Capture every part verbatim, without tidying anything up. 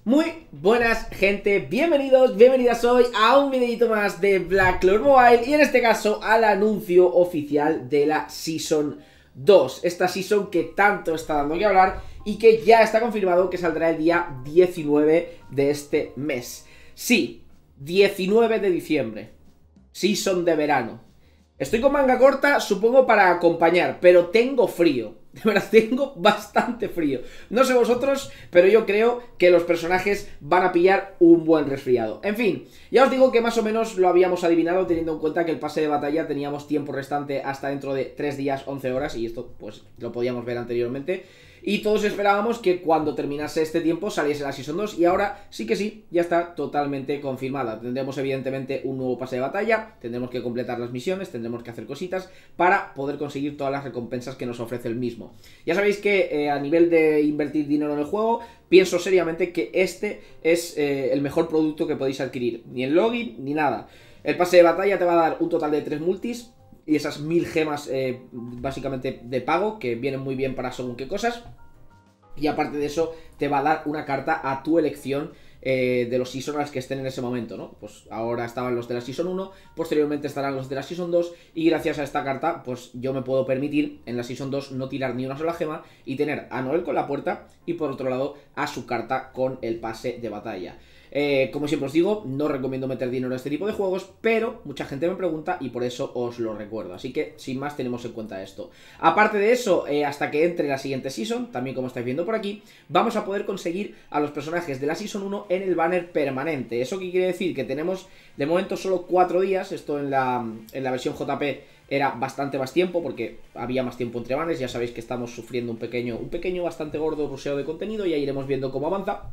Muy buenas gente, bienvenidos, bienvenidas hoy a un videito más de Black Clover Mobile y en este caso al anuncio oficial de la Season dos. Esta Season que tanto está dando que hablar y que ya está confirmado que saldrá el día diecinueve de este mes. Sí, diecinueve de diciembre, Season de verano. Estoy con manga corta, supongo para acompañar, pero tengo frío. De verdad, tengo bastante frío. No sé vosotros, pero yo creo que los personajes van a pillar un buen resfriado. En fin, ya os digo que más o menos lo habíamos adivinado, teniendo en cuenta que el pase de batalla teníamos tiempo restante hasta dentro de tres días, once horas, y esto pues lo podíamos ver anteriormente. Y todos esperábamos que cuando terminase este tiempo saliese la Season dos, y ahora sí que sí, ya está totalmente confirmada. Tendremos evidentemente un nuevo pase de batalla, tendremos que completar las misiones, tendremos que hacer cositas para poder conseguir todas las recompensas que nos ofrece el mismo. Ya sabéis que eh, a nivel de invertir dinero en el juego, pienso seriamente que este es eh, el mejor producto que podéis adquirir. Ni el login, ni nada. El pase de batalla te va a dar un total de tres multis y esas mil gemas eh, básicamente de pago, que vienen muy bien para según qué cosas. Y aparte de eso, te va a dar una carta a tu elección eh, de los seasonals que estén en ese momento, ¿no? Pues ahora estaban los de la Season uno, posteriormente estarán los de la Season dos, y gracias a esta carta, pues yo me puedo permitir en la Season dos no tirar ni una sola gema y tener a Noel con la puerta y por otro lado a su carta con el pase de batalla. Eh, como siempre os digo, no recomiendo meter dinero en este tipo de juegos, pero mucha gente me pregunta y por eso os lo recuerdo. Así que, sin más, tenemos en cuenta esto. Aparte de eso, eh, hasta que entre la siguiente Season, también como estáis viendo por aquí, vamos a poder conseguir a los personajes de la Season uno en el banner permanente. ¿Eso qué quiere decir? Que tenemos de momento solo cuatro días, esto en la, en la versión J P era bastante más tiempo porque había más tiempo entre banners. Ya sabéis que estamos sufriendo un pequeño, un pequeño bastante gordo ruseo de contenido, y ya iremos viendo cómo avanza.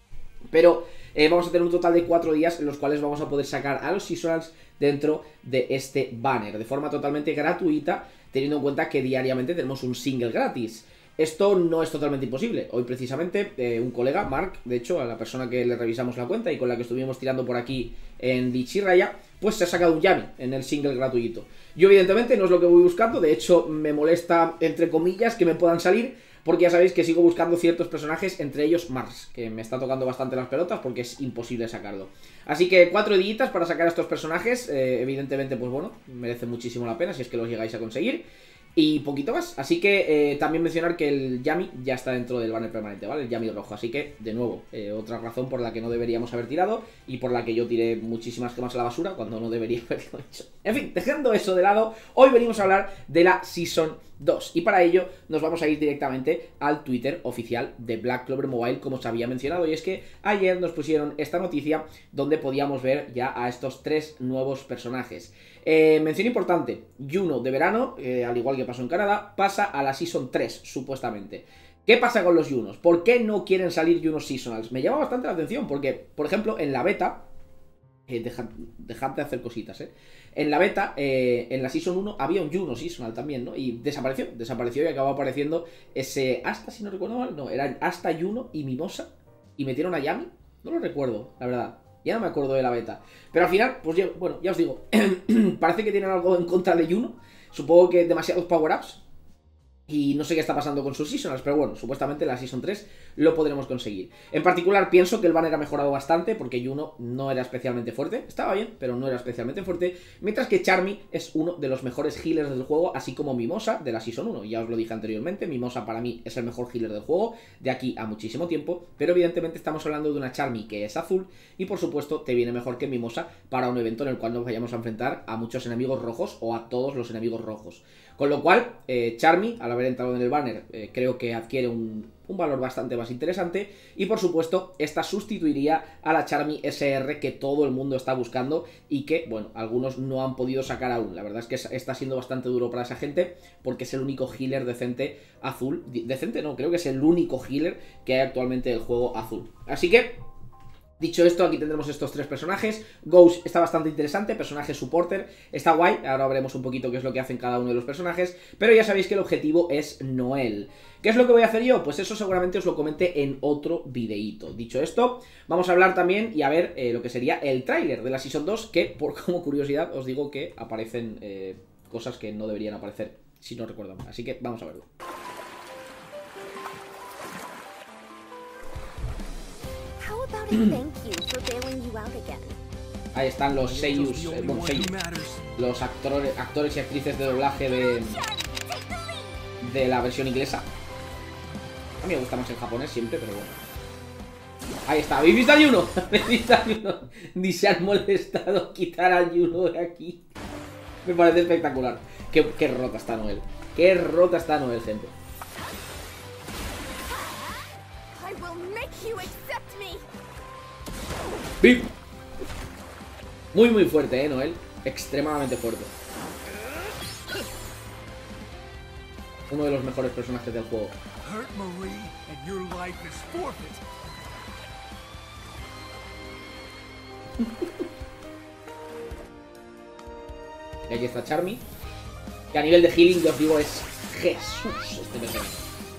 Pero eh, vamos a tener un total de cuatro días en los cuales vamos a poder sacar a los seasonals dentro de este banner, de forma totalmente gratuita, teniendo en cuenta que diariamente tenemos un single gratis. Esto no es totalmente imposible. Hoy precisamente eh, un colega, Mark, de hecho, a la persona que le revisamos la cuenta y con la que estuvimos tirando por aquí en Dichirraya, pues se ha sacado un Yami en el single gratuito. Yo evidentemente no es lo que voy buscando, de hecho me molesta, entre comillas, que me puedan salir, porque ya sabéis que sigo buscando ciertos personajes, entre ellos Mars, que me está tocando bastante las pelotas porque es imposible sacarlo. Así que cuatro días para sacar a estos personajes, eh, evidentemente pues bueno, merece muchísimo la pena si es que los llegáis a conseguir. Y poquito más, así que eh, también mencionar que el Yami ya está dentro del banner permanente, ¿vale? El Yami rojo, así que, de nuevo, eh, otra razón por la que no deberíamos haber tirado y por la que yo tiré muchísimas gemas a la basura cuando no debería haberlo hecho. En fin, dejando eso de lado, hoy venimos a hablar de la Season dos, y para ello nos vamos a ir directamente al Twitter oficial de Black Clover Mobile, como os había mencionado, y es que ayer nos pusieron esta noticia donde podíamos ver ya a estos tres nuevos personajes. Eh, mención importante, Juno de verano, eh, al igual que pasó en Canadá, pasa a la Season tres, supuestamente. ¿Qué pasa con los Junos? ¿Por qué no quieren salir Junos Seasonals? Me llama bastante la atención porque, por ejemplo, en la beta, eh, dejad, dejad de hacer cositas, eh en la beta, eh, en la Season uno había un Juno Seasonal también, ¿no? Y desapareció, desapareció y acabó apareciendo ese Asta, si no recuerdo mal, no, eran Asta, Juno y Mimosa, y metieron a Yami, no lo recuerdo, la verdad. Ya no me acuerdo de la beta. Pero al final, pues ya, bueno, ya os digo, parece que tienen algo en contra de Juno. Supongo que demasiados power-ups. Y no sé qué está pasando con sus seasonals, pero bueno, supuestamente en la Season tres lo podremos conseguir. En particular pienso que el banner ha mejorado bastante porque Juno no era especialmente fuerte. Estaba bien, pero no era especialmente fuerte. Mientras que Charmy es uno de los mejores healers del juego, así como Mimosa de la Season uno. Ya os lo dije anteriormente, Mimosa para mí es el mejor healer del juego de aquí a muchísimo tiempo. Pero evidentemente estamos hablando de una Charmy que es azul y por supuesto te viene mejor que Mimosa para un evento en el cual nos vayamos a enfrentar a muchos enemigos rojos o a todos los enemigos rojos. Con lo cual, eh, Charmy, al haber entrado en el banner, eh, creo que adquiere un, un valor bastante más interesante. Y por supuesto, esta sustituiría a la Charmy S R que todo el mundo está buscando y que, bueno, algunos no han podido sacar aún. La verdad es que está siendo bastante duro para esa gente porque es el único healer decente azul. Decente no, creo que es el único healer que hay actualmente del juego azul. Así que, dicho esto, aquí tendremos estos tres personajes. Ghost está bastante interesante, personaje supporter, está guay, ahora veremos un poquito qué es lo que hacen cada uno de los personajes, pero ya sabéis que el objetivo es Noel. ¿Qué es lo que voy a hacer yo? Pues eso seguramente os lo comente en otro videíto. Dicho esto, vamos a hablar también y a ver eh, lo que sería el tráiler de la Season dos, que por como curiosidad os digo que aparecen eh, cosas que no deberían aparecer, si no recuerdo mal, así que vamos a verlo. Ahí están los seiyus, eh, bueno, seiyus, los actores, actores y actrices de doblaje de, de la versión inglesa. A mí me gusta más el japonés siempre, pero bueno. Ahí está, ¿habéis visto a Yuno? ¿Habéis visto a Yuno? Ni se han molestado quitar a Yuno de aquí. Me parece espectacular. Qué, qué rota está Noel. Qué rota está Noel, gente. ¡Bim! Muy muy fuerte, eh, Noel. Extremadamente fuerte. Uno de los mejores personajes del juego. Y aquí está Charmy, que a nivel de healing, yo os digo, es Jesús este personaje.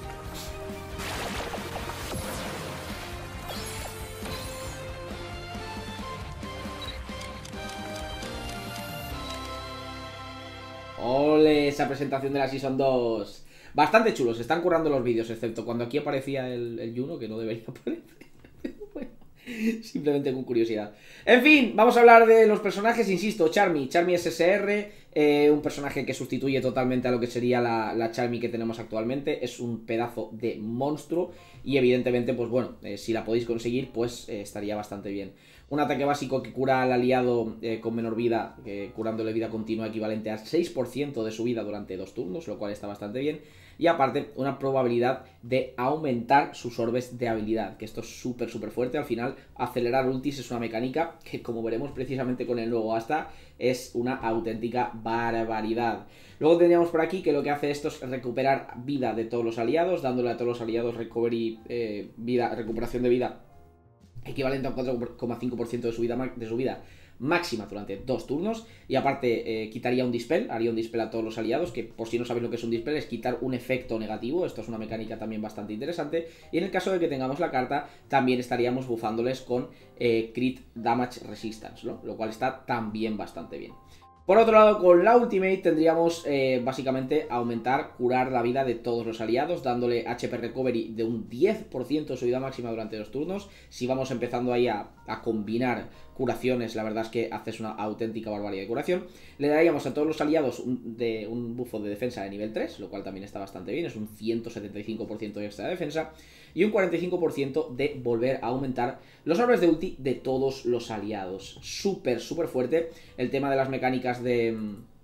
¡Ole! Esa presentación de la Season dos. Bastante chulos, se están currando los vídeos, excepto cuando aquí aparecía el, el Yuno, que no debería aparecer. Bueno, simplemente con curiosidad. En fin, vamos a hablar de los personajes, insisto, Charmy. Charmy S S R, eh, un personaje que sustituye totalmente a lo que sería la, la Charmy que tenemos actualmente. Es un pedazo de monstruo y evidentemente, pues bueno, eh, si la podéis conseguir, pues eh, estaría bastante bien. Un ataque básico que cura al aliado eh, con menor vida, eh, curándole vida continua equivalente al seis por ciento de su vida durante dos turnos, lo cual está bastante bien. Y aparte, una probabilidad de aumentar sus orbes de habilidad, que esto es súper, súper fuerte. Al final, acelerar ultis es una mecánica que, como veremos precisamente con el nuevo Asta, es una auténtica barbaridad. Luego tendríamos por aquí que lo que hace esto es recuperar vida de todos los aliados, dándole a todos los aliados recovery, eh, vida, recuperación de vida equivalente a un cuatro coma cinco por ciento de su vida, de su vida máxima durante dos turnos. Y aparte eh, quitaría un dispel, haría un dispel a todos los aliados, que por si no sabéis lo que es un dispel, es quitar un efecto negativo. Esto es una mecánica también bastante interesante. Y en el caso de que tengamos la carta, también estaríamos bufándoles con eh, Crit Damage Resistance, ¿no? Lo cual está también bastante bien. Por otro lado, con la Ultimate tendríamos eh, básicamente aumentar, curar la vida de todos los aliados, dándole H P Recovery de un diez por ciento de su vida máxima durante dos turnos. Si vamos empezando ahí a, a combinar curaciones, la verdad es que haces una auténtica barbaridad de curación. Le daríamos a todos los aliados un, de, un bufo de defensa de nivel tres, lo cual también está bastante bien, es un ciento setenta y cinco por ciento de extra de defensa. Y un cuarenta y cinco por ciento de volver a aumentar los orbes de ulti de todos los aliados. Súper, súper fuerte. El tema de las mecánicas de,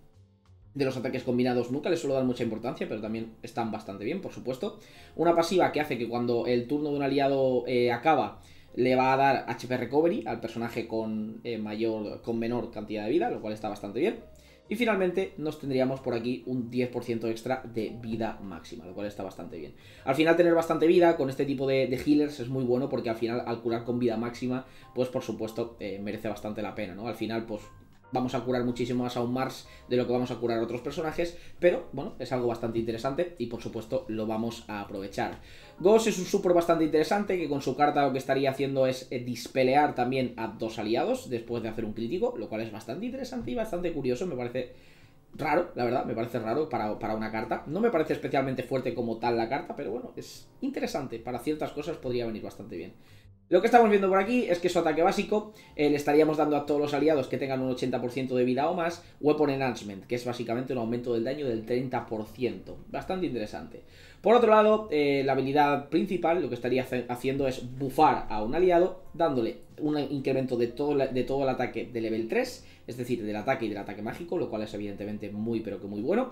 de los ataques combinados nunca les suelo dar mucha importancia, pero también están bastante bien, por supuesto. Una pasiva que hace que cuando el turno de un aliado eh, acaba, le va a dar H P Recovery al personaje con, eh, mayor, con menor cantidad de vida, lo cual está bastante bien. Y finalmente nos tendríamos por aquí un diez por ciento extra de vida máxima, lo cual está bastante bien. Al final tener bastante vida con este tipo de, de healers es muy bueno, porque al final al curar con vida máxima, pues por supuesto eh, merece bastante la pena, ¿no? Al final pues vamos a curar muchísimo más a un Mars de lo que vamos a curar a otros personajes, pero bueno, es algo bastante interesante y por supuesto lo vamos a aprovechar. Ghost es un support bastante interesante que con su carta lo que estaría haciendo es eh, dispelear también a dos aliados después de hacer un crítico, lo cual es bastante interesante y bastante curioso, me parece raro, la verdad, me parece raro para, para una carta. No me parece especialmente fuerte como tal la carta, pero bueno, es interesante, para ciertas cosas podría venir bastante bien. Lo que estamos viendo por aquí es que su ataque básico eh, le estaríamos dando a todos los aliados que tengan un ochenta por ciento de vida o más, Weapon Enhancement, que es básicamente un aumento del daño del treinta por ciento. Bastante interesante. Por otro lado, eh, la habilidad principal lo que estaría haciendo es bufar a un aliado, dándole un incremento de todo, la, de todo el ataque de level tres, es decir, del ataque y del ataque mágico, lo cual es evidentemente muy pero que muy bueno.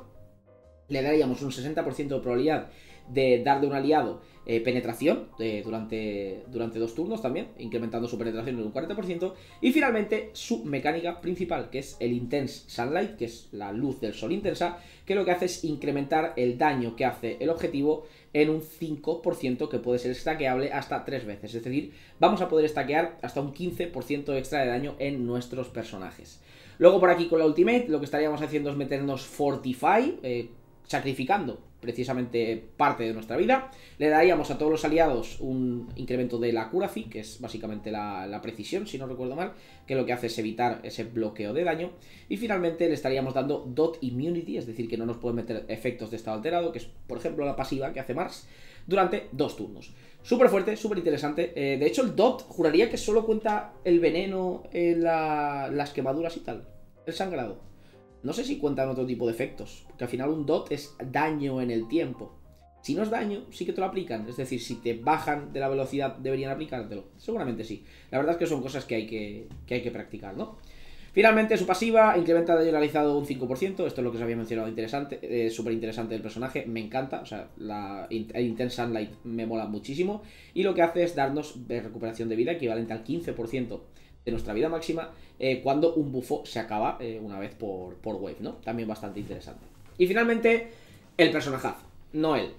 Le daríamos un sesenta por ciento de probabilidad de darle a un aliado eh, penetración eh, durante, durante dos turnos también, incrementando su penetración en un cuarenta por ciento. Y finalmente su mecánica principal, que es el Intense Sunlight, que es la luz del sol intensa, que lo que hace es incrementar el daño que hace el objetivo en un cinco por ciento, que puede ser stackeable hasta tres veces. Es decir, vamos a poder stackear hasta un quince por ciento extra de daño en nuestros personajes. Luego por aquí con la Ultimate lo que estaríamos haciendo es meternos Fortify, eh, sacrificando precisamente parte de nuestra vida. Le daríamos a todos los aliados un incremento de la accuracy, que es básicamente la, la precisión, si no recuerdo mal, que lo que hace es evitar ese bloqueo de daño. Y finalmente le estaríamos dando Dot Immunity, es decir, que no nos puede meter efectos de estado alterado, que es por ejemplo la pasiva que hace Mars, durante dos turnos. Súper fuerte, súper interesante. Eh, de hecho, el dot juraría que solo cuenta el veneno, eh, la, las quemaduras y tal. El sangrado. No sé si cuentan otro tipo de efectos, porque al final un dot es daño en el tiempo. Si no es daño, sí que te lo aplican. Es decir, si te bajan de la velocidad, deberían aplicártelo. Seguramente sí. La verdad es que son cosas que hay que, que, hay que practicar, ¿no? Finalmente, su pasiva incrementa daño realizado un cinco por ciento. Esto es lo que os había mencionado, interesante, eh, súper interesante del personaje. Me encanta, o sea, la, el Intense Sunlight me mola muchísimo. Y lo que hace es darnos de recuperación de vida equivalente al quince por ciento de nuestra vida máxima eh, cuando un bufo se acaba eh, una vez por, por wave, ¿no? También bastante interesante. Y finalmente, el personajazo, Noel.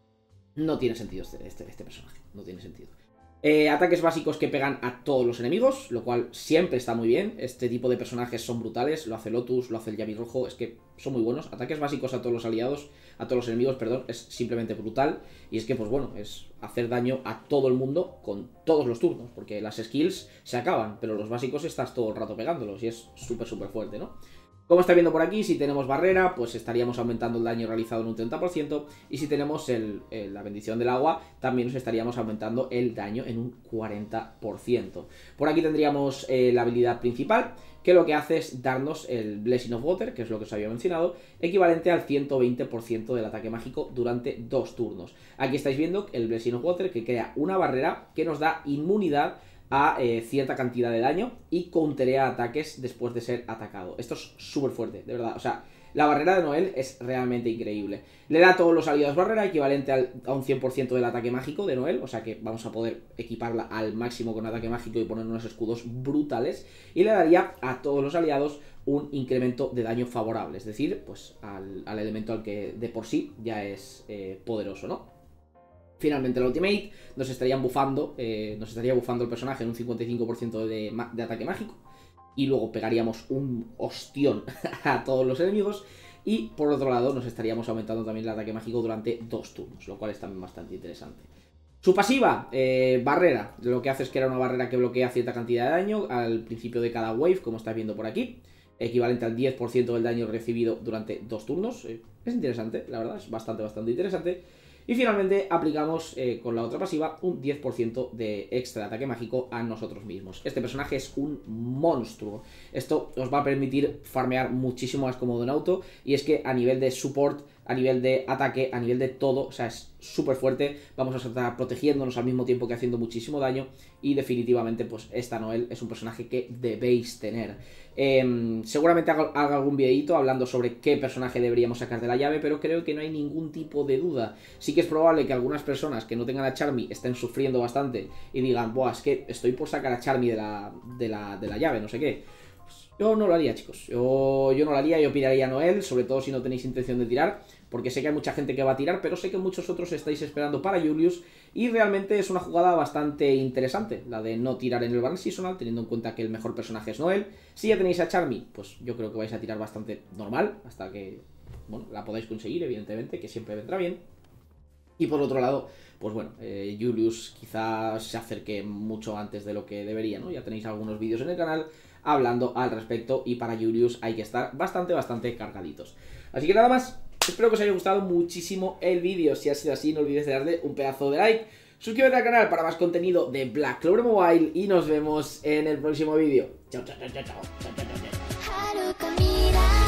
No tiene sentido este, este, este personaje, no tiene sentido. Eh, ataques básicos que pegan a todos los enemigos, lo cual siempre está muy bien. Este tipo de personajes son brutales, lo hace Lotus, lo hace el Yavi Rojo, es que son muy buenos. Ataques básicos a todos los aliados, a todos los enemigos, perdón, es simplemente brutal. Y es que, pues bueno, es hacer daño a todo el mundo con todos los turnos, porque las skills se acaban, pero los básicos estás todo el rato pegándolos y es súper, súper fuerte, ¿no? Como estáis viendo por aquí, si tenemos barrera, pues estaríamos aumentando el daño realizado en un treinta por ciento. Y si tenemos el, el, la bendición del agua, también nos estaríamos aumentando el daño en un cuarenta por ciento. Por aquí tendríamos eh, la habilidad principal, que lo que hace es darnos el Blessing of Water, que es lo que os había mencionado, equivalente al ciento veinte por ciento del ataque mágico durante dos turnos. Aquí estáis viendo el Blessing of Water, que crea una barrera que nos da inmunidad a eh, cierta cantidad de daño y counterea ataques después de ser atacado. Esto es súper fuerte, de verdad. O sea, la barrera de Noel es realmente increíble. Le da a todos los aliados barrera, equivalente al, a un cien por ciento del ataque mágico de Noel. O sea que vamos a poder equiparla al máximo con ataque mágico y poner unos escudos brutales. Y le daría a todos los aliados un incremento de daño favorable. Es decir, pues al, al elemento al que de por sí ya es eh, poderoso, ¿no? Finalmente el ultimate nos estarían bufando, eh, nos estaría bufando el personaje en un cincuenta y cinco por ciento de, de ataque mágico. Y luego pegaríamos un ostión a todos los enemigos. Y por otro lado nos estaríamos aumentando también el ataque mágico durante dos turnos, lo cual es también bastante interesante. Su pasiva, eh, barrera. Lo que hace es que era una barrera que bloquea cierta cantidad de daño al principio de cada wave, como estáis viendo por aquí. Equivalente al diez por ciento del daño recibido durante dos turnos. Eh, es interesante, la verdad, es bastante, bastante interesante. Y finalmente aplicamos eh, con la otra pasiva un diez por ciento de extra de ataque mágico a nosotros mismos. Este personaje es un monstruo. Esto os va a permitir farmear muchísimo más cómodo en auto. Y es que a nivel de support, a nivel de ataque, a nivel de todo, o sea, es súper fuerte. Vamos a estar protegiéndonos al mismo tiempo que haciendo muchísimo daño. Y definitivamente, pues esta Noel es un personaje que debéis tener. Eh, seguramente haga, haga algún videito hablando sobre qué personaje deberíamos sacar de la llave, pero creo que no hay ningún tipo de duda. Sí que es probable que algunas personas que no tengan a Charmy estén sufriendo bastante y digan, buah, es que estoy por sacar a Charmy de la, de la, de la llave, no sé qué. Pues yo no lo haría, chicos. Yo, yo no lo haría, yo piraría a Noel, sobre todo si no tenéis intención de tirar, porque sé que hay mucha gente que va a tirar, pero sé que muchos otros estáis esperando para Julius. Y realmente es una jugada bastante interesante, la de no tirar en el Burn Seasonal, teniendo en cuenta que el mejor personaje es Noel. Si ya tenéis a Charmy, pues yo creo que vais a tirar bastante normal, hasta que, bueno, la podáis conseguir, evidentemente, que siempre vendrá bien. Y por otro lado, pues bueno, eh, Julius quizás se acerque mucho antes de lo que debería, ¿no? Ya tenéis algunos vídeos en el canal hablando al respecto y para Julius hay que estar bastante, bastante cargaditos. Así que nada más. Espero que os haya gustado muchísimo el vídeo. Si ha sido así, no olvides de darle un pedazo de like. Suscríbete al canal para más contenido de Black Clover Mobile. Y nos vemos en el próximo vídeo. Chao, chao, chao, chao, chao, chao, chao, chao.